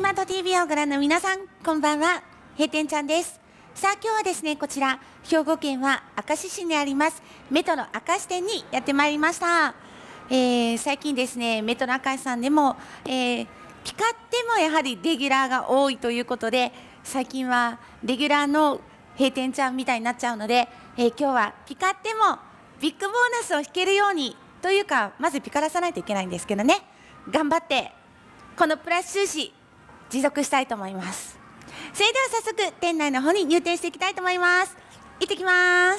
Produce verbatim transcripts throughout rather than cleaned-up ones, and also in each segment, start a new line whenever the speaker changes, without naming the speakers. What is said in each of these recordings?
マート ティービー をご覧の皆さん、こんばんは。閉店ちゃんです。さあ、今日はですね、こちら、兵庫県は明石市にあります、メトロ明石店にやってまいりました。えー、最近ですね、メトロ明石さんでも、えー、ピカってもやはりレギュラーが多いということで、最近はレギュラーの閉店ちゃんみたいになっちゃうので、えー、今日はピカってもビッグボーナスを引けるようにというか、まずピカらさないといけないんですけどね、頑張ってこのプラス収支持続したいと思います。それでは早速店内の方に入店していきたいと思います。行ってきます。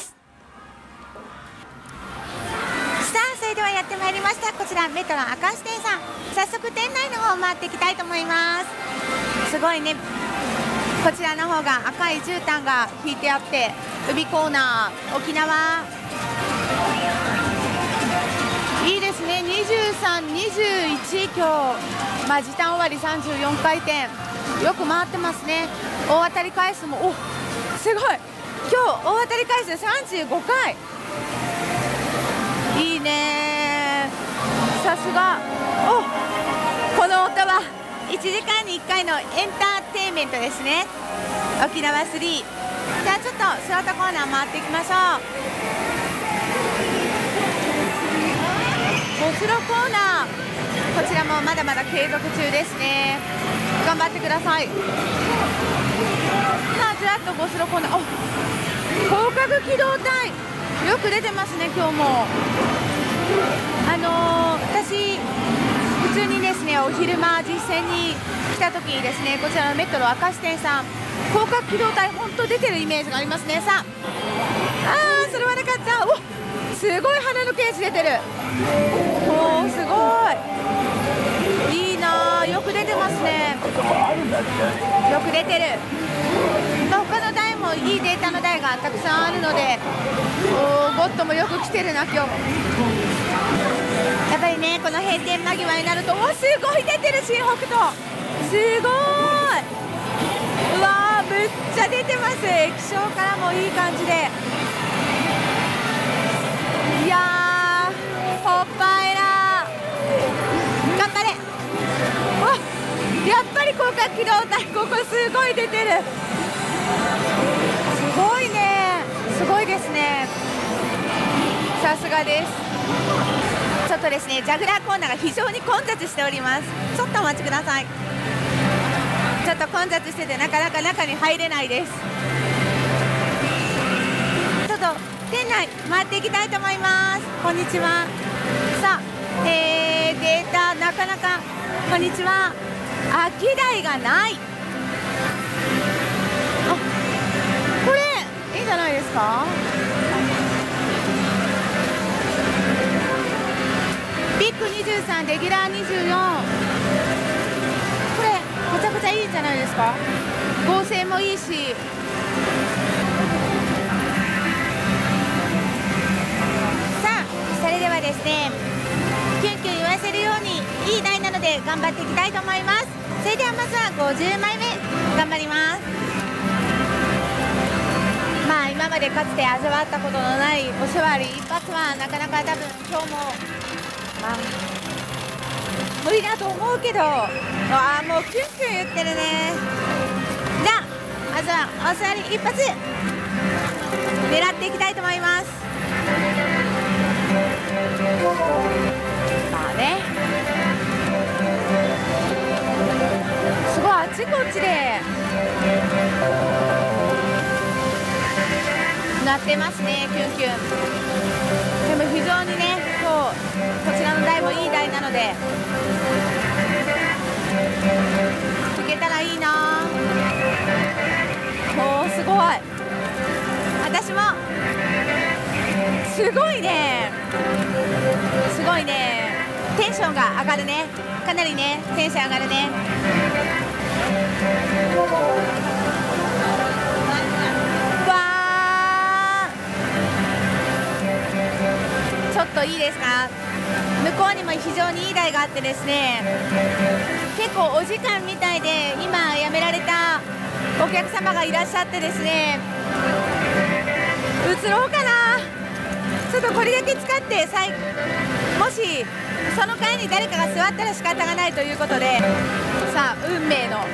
さあ、それではやってまいりました、こちらメトロ明石店さん、早速店内の方を回っていきたいと思います。すごいね、こちらの方が赤い絨毯が引いてあって、海コーナー沖縄いいですね。にじゅうさん、にじゅういち、今日、まあ、時短終わりさんじゅうよんかいてん、よく回ってますね。大当たり回数も、おすごい、今日大当たり回数さんじゅうごかい、いいね、さすが。おこの音はいちじかんにいっかいのエンターテインメントですね。沖縄スリー。じゃあちょっとショートコーナー回っていきましょう。ゴスロコーナー、こちらもまだまだ継続中ですね。頑張ってください。さあ、ずらっとゴスロコーナー、お広角機動隊、よく出てますね、今日も。あのー、私、普通にですね、お昼間、実践に来た時にですね、こちらのメトロ明石店さん、広角機動隊、本当出てるイメージがありますね。さあ、あー、それはなかった。おすごい鼻のケージ出てる。おー、すごい。いいなー、よく出てますね。よく出てる。まあ、他の台もいいデータの台がたくさんあるので、おー、ゴッドもよく来てるな、今日。やっぱりね、この閉店間際になると、おすごい出てる、新北斗。すごい。うわー、むっちゃ出てます。液晶からもいい感じで。いやー、ホッパエラー、頑張れ。おやっぱり広角機動隊、ここすごい出てる。すごいね、すごいですね、さすがです。ちょっとですね、ジャグラーコーナーが非常に混雑しております。ちょっとお待ちください。ちょっと混雑しててなかなか中に入れないです。ちょっと店内回っていきたいと思います。こんにちは。さあ、えー、データなかなか、こんにちは。空き台がない。あ、これいいんじゃないですか。ビッグにじゅうさん、レギュラーにじゅうよん、これめちゃくちゃいいんじゃないですか。合成もいいし。それではですね、キュンキュン言わせるようにいい台なので頑張っていきたいと思います。それではまずはごじゅうまいめ頑張ります。まあ今までかつて味わったことのないお座り一発はなかなか多分今日も、まあ、無理だと思うけど、ああもうキュンキュン言ってるね。じゃあまずはお座り一発狙っていきたいと思います。まあね、すごいあっちこっちでなってますね、キュンキュン。でも非常にね、今日こちらの台もいい台なので吹けたらいいな。おー、すごい。私もすごいね、すごいね、テンションが上がるね、かなりね、テンション上がるね。わー、ちょっといいですか。向こうにも非常にいい台があってですね、結構お時間みたいで、今やめられたお客様がいらっしゃってですね、移ろうかな。 ちょっとこれだけ使ってさいもしその間に誰かが座ったら仕方がないということで、さあ運命の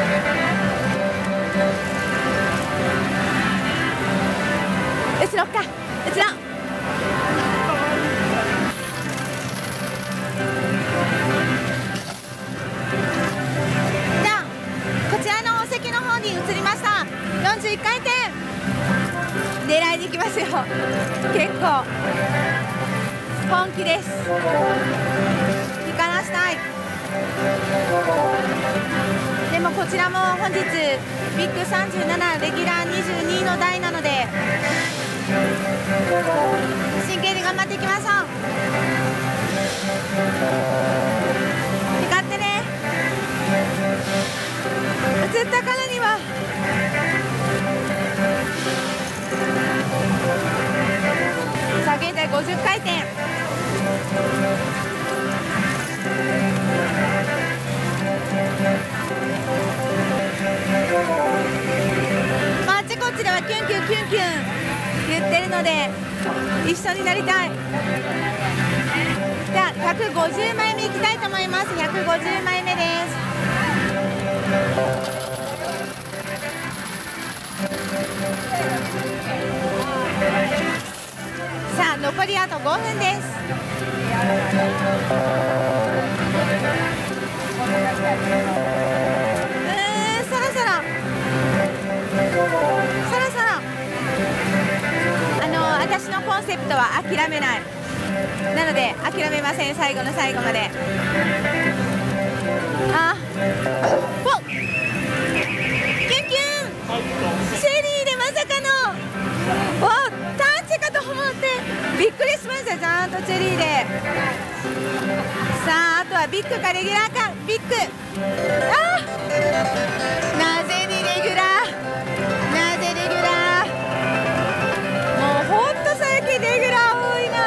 移ろっか移ろう。じゃあこちらのお席の方に移りました。よんじゅういっかい転狙いに行きますよ。結構本気です。引かなしたい。でもこちらも本日ビッグさんじゅうななレギュラーにじゅうにの台なので真剣に頑張っていきましょう。光ってね。映ったからにはさあ現在ごじゅっかい転。まあ、あっちこっちではキュンキュンキュンキュン言ってるので一緒になりたい。じゃあひゃくごじゅうまいめいきたいと思います。ひゃくごじゅうまいめです。さあ残りあとごふんです。うんそろそろそろそろあの私のコンセプトは諦めないなので諦めません。最後の最後まで。あほっキュンキュンシェリーでまさかのおタッチかと思ってびっくりしました。ちゃんとチェリーで。さああとはビッグかレギュラーか。ビッグあなぜにレギュラーなぜレギュラーもうほんと最近レギュラー多いな。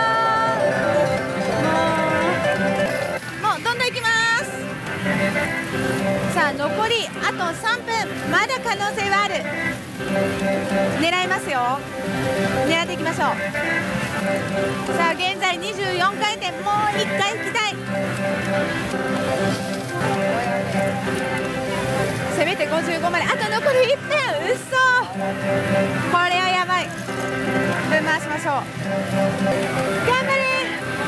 もうもうどんどんいきます。さあ残りあとさんぷんまだ可能性はある。狙いますよ。狙っていきましょう。さあ現在にじゅうよんかい転。もういっかい引きたい。せめてごじゅうごまであと残りいっぷん。うっそこれはやばい。ぶん回しましょう。頑張れ。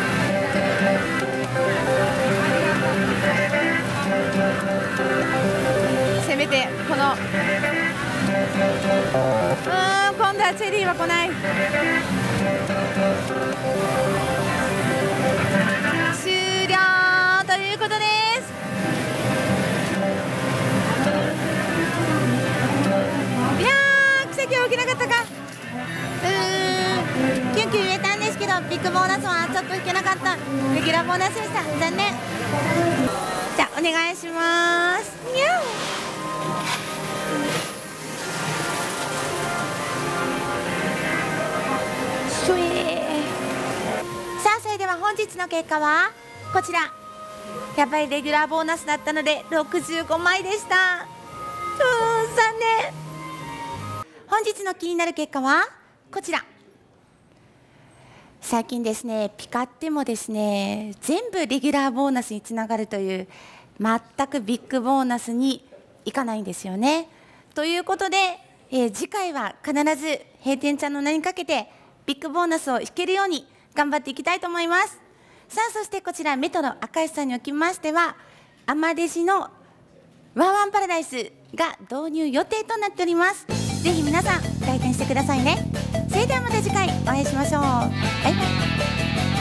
せめてこのうーん今度はチェリーは来ない。終了ということです。いやー奇跡は起きなかったか。うーんキュンキュン言えたんですけどビッグボーナスはちょっと引けなかった。レギュラーボーナスでした。残念。じゃあお願いします。にゃんさあそれでは本日の結果はこちら。やっぱりレギュラーボーナスだったのでろくじゅうごまいでした。うーん残念。本日の気になる結果はこちら。最近ですねピカってもですね全部レギュラーボーナスにつながるという全くビッグボーナスにいかないんですよね。ということで、えー、次回は必ず閉店ちゃんの名にかけてビッグボーナスを引けるように頑張っていきたいと思います。さあそしてこちらメトロ明石さんにおきましてはアマデジのワンワンパラダイスが導入予定となっております。ぜひ皆さん来店してくださいね。それではまた次回お会いしましょう。バイバイ。